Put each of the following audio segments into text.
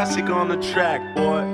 classic on the track, boy.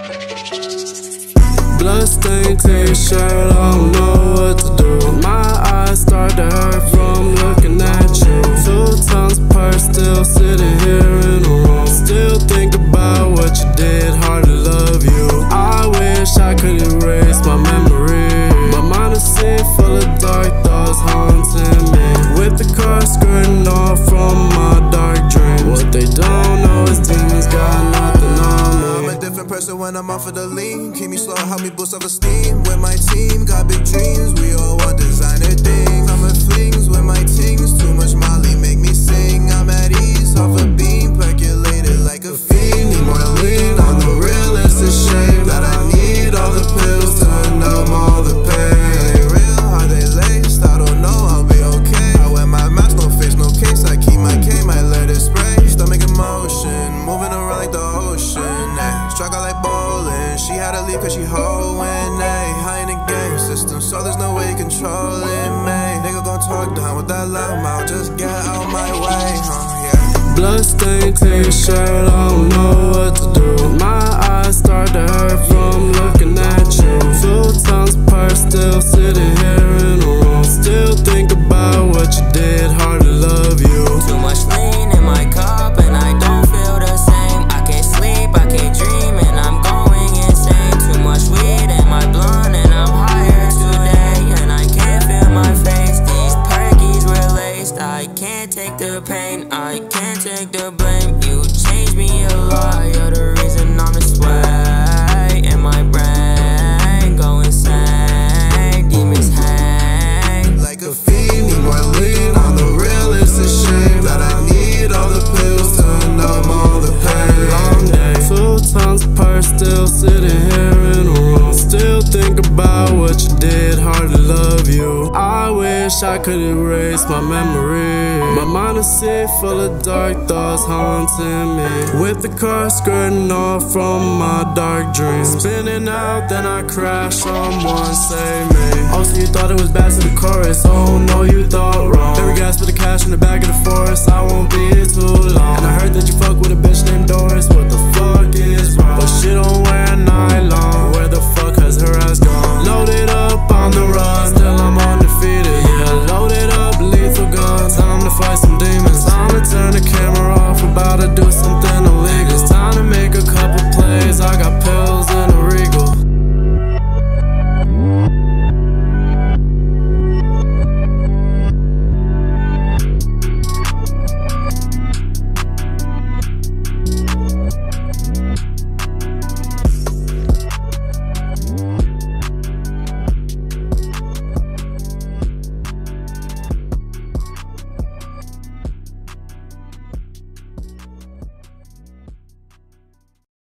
Bloodstained t-shirt, I don't know what to do. My eyes start to hurt from looking at you. 2 tons per still sitting here in a room. Still think about what you did, hard to love you. I wish I could erase my memory. My mind is sick, full of dark thoughts haunting me. With the car skirting off from my dark dreams. What they don't know is demons got nothing on me. I'm a different person when I'm off of the lean. Keep me slow, help me boost self-esteem. With my team, got big dreams. We all want designer things. I'm a flings with my tings. Too much Molly make me sing. I'm at ease, off a beam, percolated like a fiend. Need more lean on the real, it's a shame that I need all the pills to numb all the pain. They real, how they laced, I don't know, I'll be okay. I wear my mask, no face, no case. I keep my K, might let it spray. Stomach in motion, moving around like the ocean. Struck out like bowling, she had to leave cause she hoeing. High in the game system, so there's no way controlling me. Nigga gon' talk down with that loud mouth, just get out my way, yeah. Bloodstained t-shirt, I don't know what to do. My eyes start to hurt from looking at you. 2 tons per still sitting here in a room. Still think about what you did, hard to love you. Too much lean in my cup and I don't feel the same. I can't sleep, I can't dream and I'm going insane. Too much weed in my blunt and I'm higher today. And I can't feel my face, these perkies were laced. I can't take the pain, I can't take the blame. You changed me a lot, you're the reason I'm this way. In my brain, go insane, demons hang like a fiend, need more lean on the real, it's a shame that I need all the pills to numb all the pain. Long day, 2 tons per still sitting here in a room. Still think about what you did, hard to love you. I wish I could erase my memory. My mind is sick, full of dark thoughts haunting me. With the car skirting off from my dark dreams. Spinning out, then I crash, someone save me. Oh, so you thought it was bad to the chorus. Oh no, you thought wrong. Every gas for the cash in the back of the forest. I won't be here too long. And I heard that you fuck with a bitch named Doris. What the fuck is wrong? But she don't wear nylon. Where the fuck has her ass gone?